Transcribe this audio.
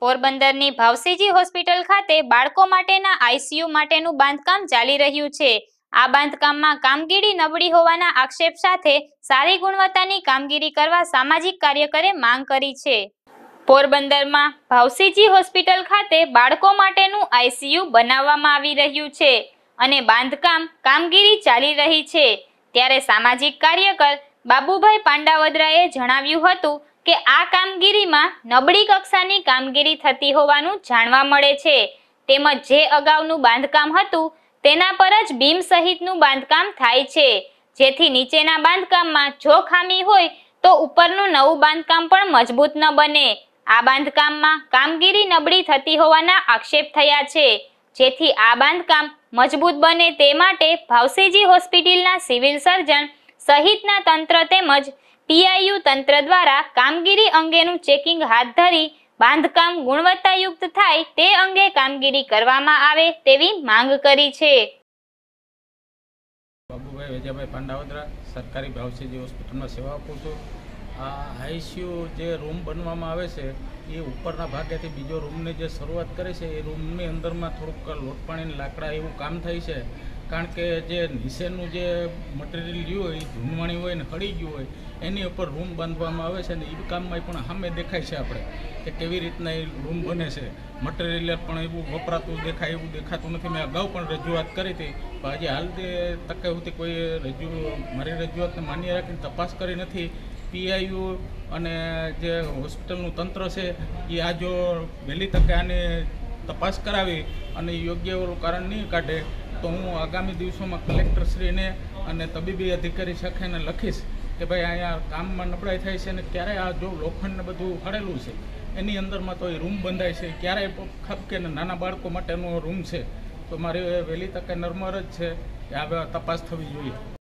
પોરબંદરની ભાવસીજી હોસ્પિટલ ખાતે બાળકો માટેના આઈસીયુ માટેનું બાંધકામ ચાલી રહ્યું છે। આ બાંધકામમાં કામગીરી નબળી હોવાના આક્ષેપ સાથે સારી ગુણવત્તાની કામગીરી કરવા સામાજિક કાર્યકરે માંગ કરી છે। પોરબંદરમાં ભાવસીજી હોસ્પિટલ ખાતે બાળકો માટેનું આઈસીયુ બનાવવામાં આવી રહ્યું છે અને બાંધકામ કામગીરી ચાલી રહી છે। ત્યારે સામાજિક કાર્યકર બાબુભાઈ પાંડાવદરાએ જણાવ્યું હતું કે આ કામગીરીમાં નબળી કક્ષાની કામગીરી થતી હોવાનું જાણવા મળે છે। તેમજ જે અગાઉનું બાંધકામ હતું તેના પર જ બીમ સહિતનું બાંધકામ થાય છે, જેથી નીચેના બાંધકામમાં જો ખામી હોય તો ઉપરનું નવું બાંધકામ પણ મજબૂત ન બને। આ બાંધકામમાં કામગીરી નબળી થતી હોવાના આક્ષેપ થયા છે, જેથી આ બાંધકામ મજબૂત બને તે માટે ભાવસીજી હોસ્પિટલના સિવિલ સર્જન સહિતના તંત્ર તેમજ પીઆઈયુ તંત્ર દ્વારા કામગીરી અંગેનું ચેકિંગ હાથ ધરી બાંધકામ ગુણવત્તાયુક્ત થાય તે અંગે કામગીરી કરવામાં આવે તેવી માંગ કરી છે। બાબુભાઈ વેજાભાઈ પાંડાવદરા, સરકારી ભાવસીજી હોસ્પિટલમાં સેવા આપું છું। આ આઈસીયુ જે રૂમ બનવામાં આવે છે એ ઉપરના ભાગેથી બીજો રૂમની જે શરૂઆત કરી છે એ રૂમની અંદરમાં થોડુંક લોટપાણીને લાકડા એવું કામ થાય છે, કારણ કે જે નીચેનું જે મટીરિયલ રહ્યું હોય એ ધૂનવાણી હોય ને હળી ગયું હોય એની ઉપર રૂમ બાંધવામાં આવે છે ને એ કામમાં પણ સામે દેખાય છે આપણે કે કેવી રીતના એ રૂમ બને છે। મટીરિયલ પણ એવું વપરાતું દેખાય એવું દેખાતું નથી। મેં અગાઉ પણ રજૂઆત કરી હતી, પણ હજી હાલ તકે સુધી કોઈ મારી રજૂઆતને માન્ય રાખીને તપાસ કરી નથી। પીઆઈયુ અને જે હોસ્પિટલનું તંત્ર છે એ આ જો વહેલી તકે આની તપાસ કરાવી અને યોગ્ય એવું કારણ નહીં કાઢે તો હું આગામી દિવસોમાં કલેક્ટરશ્રીને અને તબીબી અધિકારી શાખાને લખીશ કે ભાઈ અહીંયા કામમાં નબળાઈ થાય છે અને ક્યારે આ જો લોખંડને બધું હળેલું છે એની અંદરમાં તો એ રૂમ બંધાય છે, ક્યારેય ખપકે ને નાના બાળકો માટેનો રૂમ છે, તો મારી વહેલી તકે નરમર જ છે કે આ તપાસ થવી જોઈએ।